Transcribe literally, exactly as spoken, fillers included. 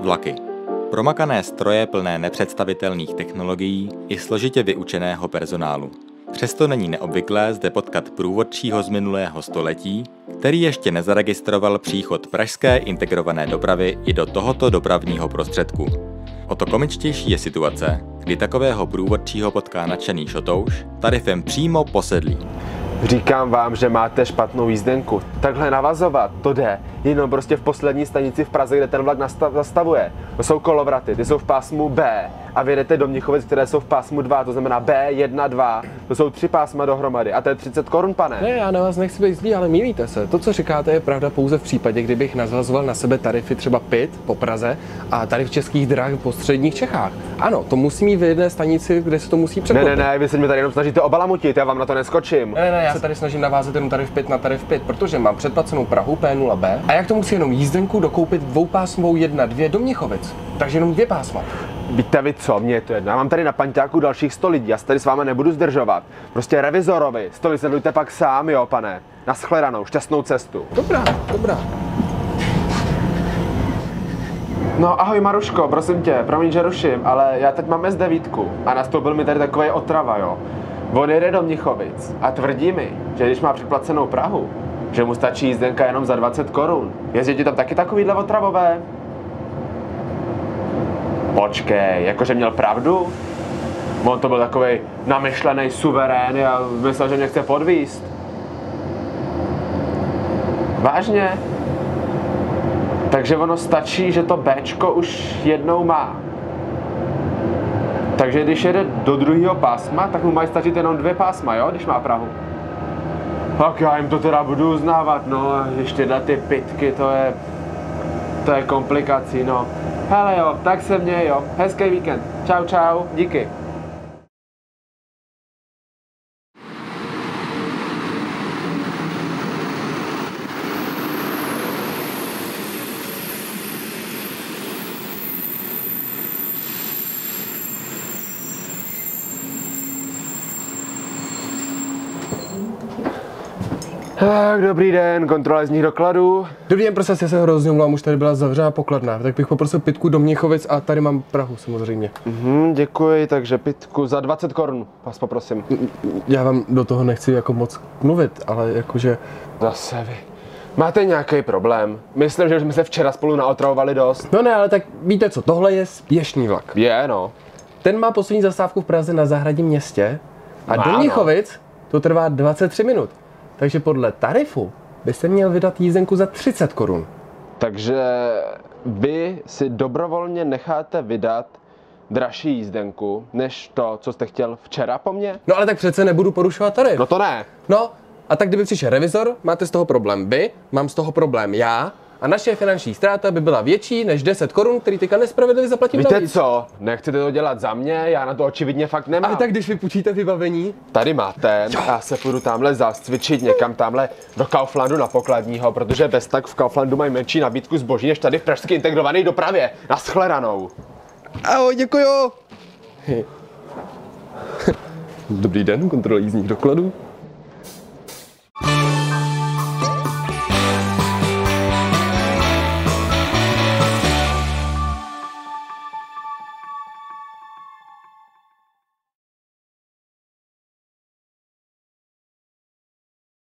vlaky. Promakané stroje plné nepředstavitelných technologií i složitě vyučeného personálu. Přesto není neobvyklé zde potkat průvodčího z minulého století, který ještě nezaregistroval příchod pražské integrované dopravy i do tohoto dopravního prostředku. O to komičtější je situace, kdy takového průvodčího potká nadšený šotouš tarifem přímo posedlý. Říkám vám, že máte špatnou jízdenku. Takhle navazovat, to jde. Jenom prostě v poslední stanici v Praze, kde ten vlak zastavuje. To jsou kolovraty, ty jsou v pásmu B. A vy jedete do Mnichovic, které jsou v pásmu dva, to znamená B jedna, dva. To jsou tři pásma dohromady a to je třicet korun, pane. Ne, já na vás nechci být zlý, ale mýlíte se. To, co říkáte, je pravda pouze v případě, kdybych nazvazoval na sebe tarify třeba P I T po Praze a tarif Českých drah po středních Čechách. Ano, to musí mít v jedné stanici, kde se to musí překlopit. Ne, ne, ne, vy se mě tady jenom snažíte obalamutit, já vám na to neskočím. Ne, ne, ne, já se tady snažím navázat jenom tarif P I T na tarif P I T, protože mám předplacenou Prahu P nula B a jak to musí jenom jízdenku dokoupit dvoupásmovou jedna dvě do Mnichovic. Takže jenom dvě pásma. Víte vy co, mě je to jedno. Já mám tady na panťáku dalších sto lidí, já se tady s vámi nebudu zdržovat. Prostě revizorovi, to vysvětlujte pak sám, jo, pane. Naschledanou, šťastnou cestu. Dobrá, dobrá. No ahoj Maruško, prosím tě, promiň, že ruším, ale já teď mám S devět a nastoupil mi tady takovej otrava, jo. On jede do Mnichovic a tvrdí mi, že když má předplacenou Prahu, že mu stačí jízdenka jenom za dvacet korun. Jezdí ti tam taky takovýhle otravové? Počkej, jakože měl pravdu? On to byl takovej namyšlený suverén a myslel, že mě chce podvízt. Vážně? Takže ono stačí, že to Bčko už jednou má. Takže když jede do druhého pásma, tak mu mají stačit jenom dvě pásma, jo, když má Prahu. Tak já jim to teda budu uznávat, no, ještě tyhle ty pitky, to je, to je komplikací, no. Hele jo, tak se měj, jo, hezký víkend, čau čau, díky. Tak, dobrý den, kontrola z nich dokladů. Dobrý den, prosím, já se hrozně omlouvám, už tady byla zavřená pokladna, tak bych poprosil pitku do Mnichovic a tady mám Prahu samozřejmě. Mhm, děkuji, takže pitku za dvacet korun, vás poprosím. Já vám do toho nechci jako moc mluvit, ale jakože... Zase vy. Máte nějaký problém? Myslím, že už jsme se včera spolu naotravovali dost. No ne, ale tak víte co, tohle je spěšný vlak. Je, no. Ten má poslední zastávku v Praze na Zahradním městě a Má, do no. Mnichovic to trvá dvacet tři minut. Takže podle tarifu byste měl vydat jízdenku za třicet korun. Takže vy si dobrovolně necháte vydat dražší jízdenku, než to, co jste chtěl včera po mně? No ale tak přece nebudu porušovat tarif. No to ne. No, a tak kdyby přišel revizor, máte z toho problém vy, mám z toho problém já a naše finanční ztráta by byla větší než deset korun, který teďka nespravedlivě zaplatím Víte navíc. co? Nechcete to dělat za mě, já na to očividně fakt nemám. Ale tak když vypůjčíte vybavení? Tady máte, já se půjdu tamhle zacvičit někam tamhle do Kauflandu na pokladního, protože bez tak v Kauflandu mají menší nabídku zboží než tady v pražské integrované dopravě. Naschledanou. Ahoj, děkuju. Dobrý den, kontrola jízdních dokladů.